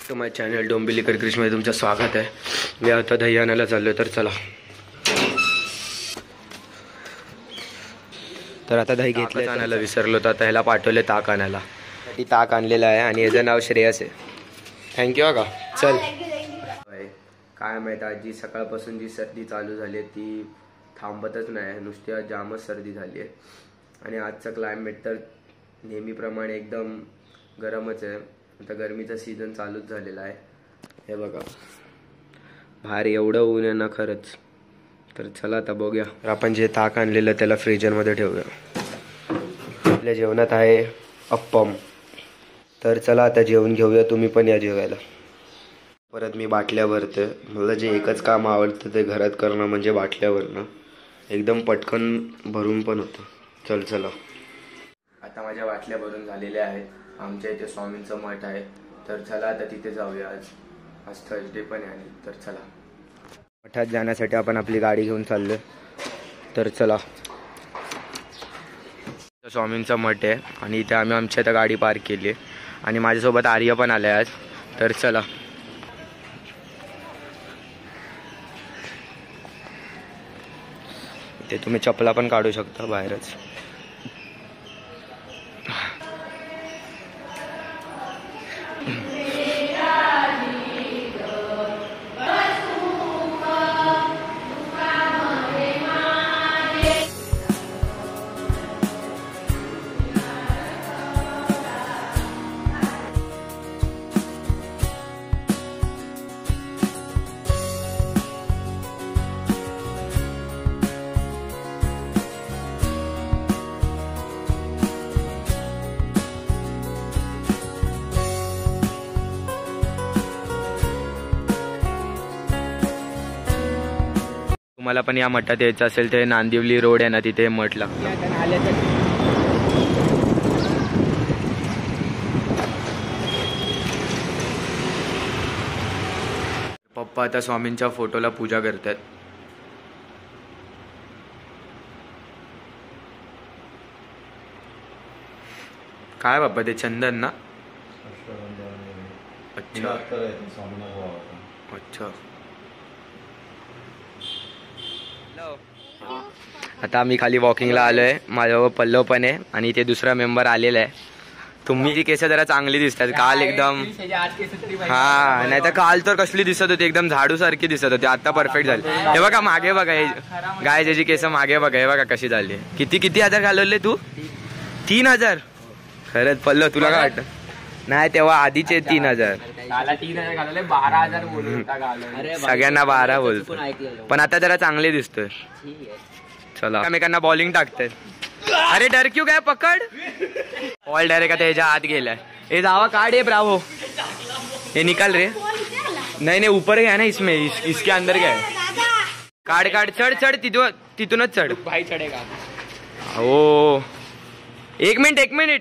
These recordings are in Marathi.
टू माय चॅनल डोंबिवलीकर कृष्णमध्ये तुमचं स्वागत आहे। मी आता दही आणायला चाललो, तर चला। तर आता दही घेतलं, आणायला विसरलो तर आता ह्याला पाठवले ताक आणायला। ती ताक आणलेलं आहे आणि याचं नाव श्रेयस आहे। थँक्यू का। चल काय माहीत आजी सकाळपासून जी सर्दी चालू झाली ती थांबतच नाही, नुसती आज जामच सर्दी झाली आहे। आणि आजचं क्लायमेट तर नेहमीप्रमाणे एकदम गरमच आहे। आता गरमीचा सीझन चालूच झालेला आहे। हे बघा बाहेर एवढं ऊन आहे ना खरंच। तर चला आता बघूया। तर आपण जे ताक आणलेलं त्याला फ्रीजरमध्ये ठेवूया। आपल्या जेवणात आहे अप्पम। तर चला आता जेवण घेऊया, तुम्ही पण या जेवायला। परत मी बाटल्या भरते। मला जे एकच काम आवडतं ते घरात करणं म्हणजे बाटल्या भरणं। एकदम पटकन भरून पण होतं। चल चला आता माझ्या बाटल्या भरून झालेल्या आहेत। आमच्या इथे स्वामींचं मठ आहे, तर चला आता तिथे जाऊया। आज थर्सडे पण आहे, तर चला मठात जाण्यासाठी आपण आपली गाडी घेऊन चाललोय। तर चला स्वामींचं मठ आहे आणि इथे आम्ही आमच्या इथं गाडी पार्क केली आहे आणि माझ्यासोबत आर्य पण आले आज। तर चला इथे तुम्ही चपला पण काढू शकता बाहेरच। तुम्हाला पण या मठात यायचं असेल तर नांदिवली रोड आहे ना, तिथे मठ लागतं। पप्पा आता स्वामींच्या फोटोला पूजा करतात। काय बाप्पा ते चंदन ना? अच्छा अच्छा। आता आम्ही खाली वॉकिंगला आलोय। माझ्यावर पल्लव पण आहे आणि इथे दुसरा मेंबर आलेला आहे। तुम्ही जी केस जरा चांगली दिसतात, काल एकदम हा नाही तर काल तर कसली दिसत होती, एकदम झाडू सारखी दिसत होती। आता परफेक्ट झाली। हे बघा मागे बघा, गाय ज्याची केस मागे बघा, हे बघा कशी झाली। किती हजार घालवले तू? 3000? खरंच पल्लव तुला काय वाटतं? नाही तेव्हा आधीचे 3000 घालवले, 12,000 बोलू सगळ्यांना 12 बोलतो, पण आता जरा चांगले दिसतोय। चला एकमेकांना बॉलिंग टाकतात। अरे डर क्यों गया, पकड। बॉल डायरेक्ट आता ह्याच्या आत गेलाय। हे जावा काढ, ये ब्रावो, ये निकाल रे। नहीं नहीं ऊपर गया ना, इसमें इसके अंदर गया। काढ काढ, चढ़ चढ़, तिथूनच चढ़। भाई चढ़ेगा। ओ एक मिनिट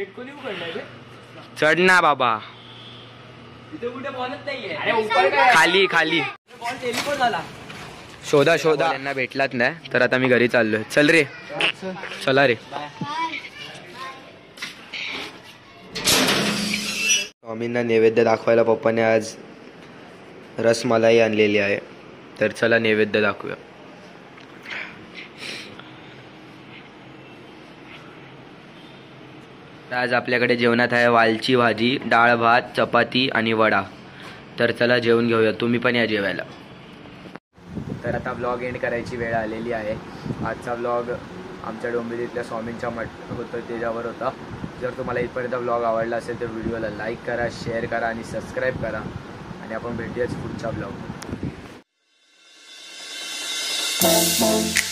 चढ़ ना बाबा, खाली खाली शोधा यांना भेटलाच नाही, तर आता मी घरी चाललोय। चल रे चला रे। स्वामींना नैवेद्य दाखवायला पप्पाने आज रसमलाई आणलेली आहे, तर चला नैवेद्य दाखवूया। आज आपल्याकडे जेवणात आहे वालची भाजी, डाळ भात, चपाती आणि वडा। तर चला जेवण घेऊया, तुम्ही पण या जेवायला। तर आता ब्लॉग एंड करायची वेळ आलेली आहे। आजचा ब्लॉग आमच्या डोंबिवलीतल्या स्वामींच्या मठ होतं त्याच्यावर होता। जर तुम्हाला इथपर्यंत ब्लॉग आवडला असेल तर व्हिडिओला लाईक करा, शेअर करा आणि सबस्क्राईब करा आणि आपण भेटूयाच पुढच्या ब्लॉग।